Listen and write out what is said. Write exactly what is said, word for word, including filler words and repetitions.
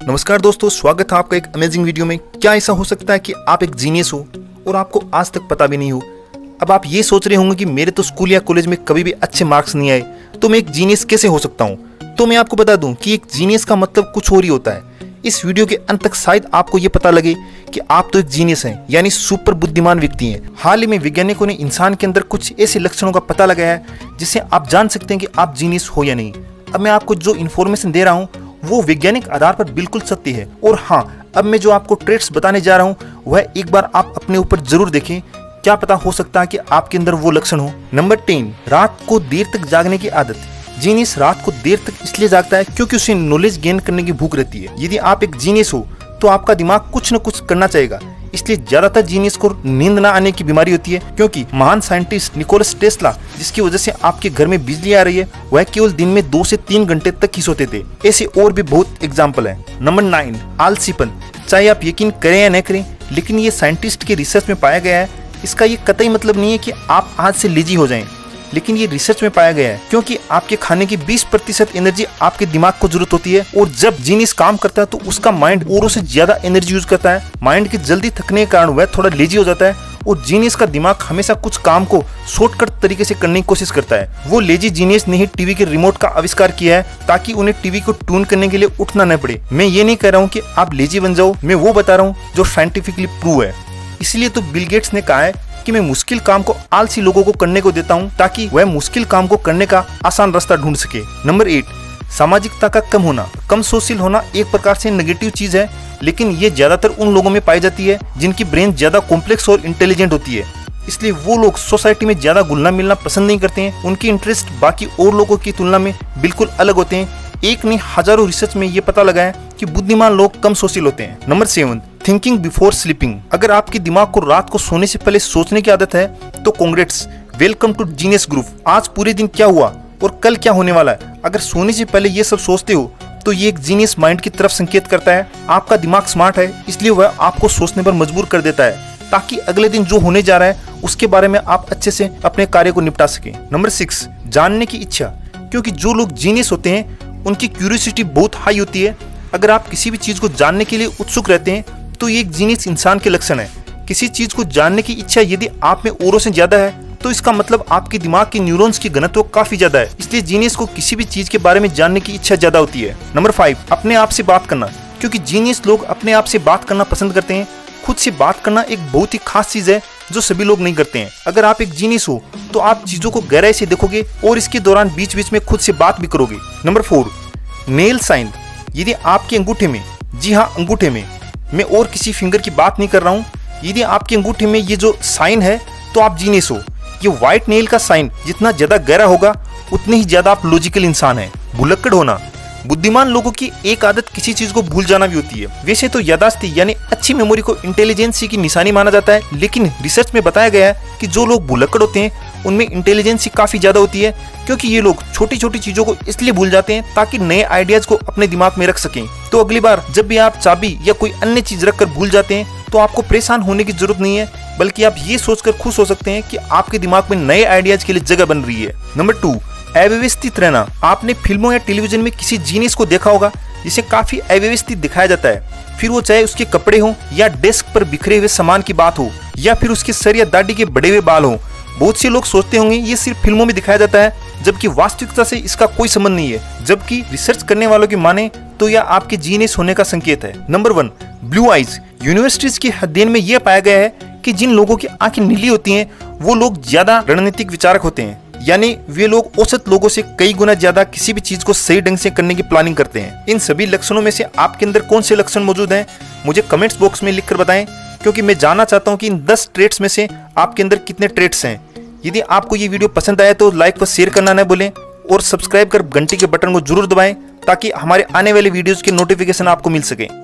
नमस्कार दोस्तों, स्वागत है आपका एक अमेजिंग वीडियो में। क्या ऐसा हो सकता है कि आप एक जीनियस हो और आपको आज तक पता भी नहीं हो? अब आप ये सोच रहे होंगे कि मेरे तो स्कूल या कॉलेज में कभी भी अच्छे मार्क्स नहीं आए, तो मैं एक जीनियस कैसे हो सकता हूँ? तो मैं आपको बता दूं कि एक जीनियस का मतलब कुछ और ही होता है। इस वीडियो के अंत तक शायद आपको ये पता लगे कि आप तो एक जीनियस हैं, यानी सुपर बुद्धिमान व्यक्ति हैं। हाल ही में वैज्ञानिकों ने इंसान के अंदर कुछ ऐसे लक्षणों का पता लगाया है जिससे आप जान सकते हैं कि आप जीनियस हो या नहीं। अब मैं आपको जो इन्फॉर्मेशन दे रहा हूँ वो वैज्ञानिक आधार पर बिल्कुल सत्य है। और हाँ, अब मैं जो आपको ट्रेट्स बताने जा रहा हूँ वह एक बार आप अपने ऊपर जरूर देखें, क्या पता हो सकता है कि आपके अंदर वो लक्षण हो। नंबर टेन, रात को देर तक जागने की आदत। जीनियस रात को देर तक इसलिए जागता है क्योंकि उसे नॉलेज गेन करने की भूख रहती है। यदि आप एक जीनियस हो तो आपका दिमाग कुछ न कुछ करना चाहेगा, इसलिए ज्यादातर जीनियस को नींद न आने की बीमारी होती है। क्योंकि महान साइंटिस्ट निकोलस टेस्ला, जिसकी वजह से आपके घर में बिजली आ रही है, वह केवल दिन में दो से तीन घंटे तक ही सोते थे। ऐसे और भी बहुत एग्जाम्पल है। नंबर नाइन, आलसीपन। चाहे आप यकीन करें या न करें, लेकिन ये साइंटिस्ट के रिसर्च में पाया गया है। इसका ये कतई मतलब नहीं है कि आप आज से लेजी हो जाएं, लेकिन ये रिसर्च में पाया गया है क्योंकि आपके खाने की बीस प्रतिशत एनर्जी आपके दिमाग को जरूरत होती है, और जब जीनियस काम करता है तो उसका माइंड औरों से ज्यादा एनर्जी यूज करता है। माइंड के जल्दी थकने के कारण वह थोड़ा लेजी हो जाता है, और जीनियस का दिमाग हमेशा कुछ काम को शॉर्टकट तरीके से करने की कोशिश करता है। वो लेजी जीनियस ने ही टीवी के रिमोट का आविष्कार किया है ताकि उन्हें टीवी को ट्यून करने के लिए उठना न पड़े। मैं ये नहीं कह रहा हूँ कि आप लेजी बन जाओ, मैं वो बता रहा हूँ जो साइंटिफिकली प्रूव है। इसलिए तो बिल गेट्स ने कहा है कि मैं मुश्किल काम को आलसी लोगों को करने को देता हूं ताकि वह मुश्किल काम को करने का आसान रास्ता ढूंढ सके। नंबर एट, सामाजिकता का कम होना। कम सोशल होना एक प्रकार से नेगेटिव चीज है, लेकिन ये ज्यादातर उन लोगों में पाई जाती है जिनकी ब्रेन ज्यादा कॉम्प्लेक्स और इंटेलिजेंट होती है। इसलिए वो लोग सोसाइटी में ज्यादा घुलना मिलना पसंद नहीं करते हैं। उनके इंटरेस्ट बाकी और लोगों की तुलना में बिल्कुल अलग होते हैं। एक ने हजारों रिसर्च में ये पता लगाया है कि बुद्धिमान लोग कम सोशल होते हैं। Number seven, thinking before sleeping. अगर आपके दिमाग को रात को सोने से पहले सोचने की आदत है तो congrats, welcome to genius group. आज पूरे दिन क्या हुआ और कल क्या होने वाला है, अगर सोने से पहले ये सब सोचते हो तो ये एक जीनियस माइंड की तरफ संकेत करता है। आपका दिमाग स्मार्ट है, इसलिए वह आपको सोचने पर मजबूर कर देता है ताकि अगले दिन जो होने जा रहा है उसके बारे में आप अच्छे से अपने कार्य को निपटा सके। नंबर सिक्स, जानने की इच्छा। क्योंकि जो लोग जीनियस होते हैं उनकी क्यूरियोसिटी बहुत हाई होती है। अगर आप किसी भी चीज को जानने के लिए उत्सुक रहते हैं तो ये एक जीनियस इंसान के लक्षण है। किसी चीज को जानने की इच्छा यदि आप में औरों से ज्यादा है तो इसका मतलब आपके दिमाग के न्यूरॉन्स की घनत्व काफी ज्यादा है। इसलिए जीनियस को किसी भी चीज के बारे में जानने की इच्छा ज्यादा होती है। नंबर फाइव, अपने आप से बात करना। क्योंकि जीनियस लोग अपने आप से बात करना पसंद करते हैं। खुद से बात करना एक बहुत ही खास चीज है जो सभी लोग नहीं करते हैं। अगर आप एक जीनियस हो तो आप चीजों को गहराई से देखोगे और इसके दौरान बीच बीच में खुद से बात भी करोगे। Number four, nail sign. यदि आपके अंगूठे में, जी हाँ अंगूठे में, मैं और किसी फिंगर की बात नहीं कर रहा हूँ, यदि आपके अंगूठे में ये जो साइन है तो आप जीनियस हो। ये व्हाइट नेल का साइन जितना ज्यादा गहरा होगा उतनी ही ज्यादा आप लॉजिकल इंसान हैं। भुलक्कड़ होना। बुद्धिमान लोगों की एक आदत किसी चीज को भूल जाना भी होती है। वैसे तो याददाश्त यानी अच्छी मेमोरी को इंटेलिजेंसी की निशानी माना जाता है, लेकिन रिसर्च में बताया गया है कि जो लोग भुलक्कड़ होते हैं उनमें इंटेलिजेंसी काफी ज्यादा होती है, क्योंकि ये लोग छोटी छोटी चीजों को इसलिए भूल जाते हैं ताकि नए आइडियाज को अपने दिमाग में रख सकें। तो अगली बार जब भी आप चाबी या कोई अन्य चीज रखकर भूल जाते हैं तो आपको परेशान होने की जरूरत नहीं है, बल्कि आप ये सोचकर खुश हो सकते हैं कि आपके दिमाग में नए आइडियाज के लिए जगह बन रही है। नंबर टू, अव्यवस्थित रहना। आपने फिल्मों या टेलीविजन में किसी जीनियस को देखा होगा जिसे काफी अव्यवस्थित दिखाया जाता है। फिर वो चाहे उसके कपड़े हो या डेस्क पर बिखरे हुए सामान की बात हो या फिर उसके सर या दाढ़ी के बड़े हुए बाल हो। बहुत से लोग सोचते होंगे ये सिर्फ फिल्मों में दिखाया जाता है, जबकि वास्तविकता से इसका कोई संबंध नहीं है। जबकि रिसर्च करने वालों की माने तो यह आपके जीनियस होने का संकेत है। Number one, blue eyes. Universities के अध्ययन में यह पाया गया है कि जिन लोगों की आंखें नीली होती हैं वो लोग ज्यादा रणनीतिक विचारक होते हैं, यानी वे लोग औसत लोगों से कई गुना ज्यादा किसी भी चीज को सही ढंग से करने की प्लानिंग करते हैं। इन सभी लक्षणों में से आपके अंदर कौन से लक्षण मौजूद हैं मुझे कमेंट्स बॉक्स में लिखकर बताएं, क्योंकि मैं जानना चाहता हूं कि इन दस ट्रेट्स में से आपके अंदर कितने ट्रेट्स हैं। यदि आपको ये वीडियो पसंद आया तो लाइक व शेयर करना न भूलें और सब्सक्राइब कर घंटी के बटन को जरूर दबाएं ताकि हमारे आने वाले वीडियोस के नोटिफिकेशन आपको मिल सके।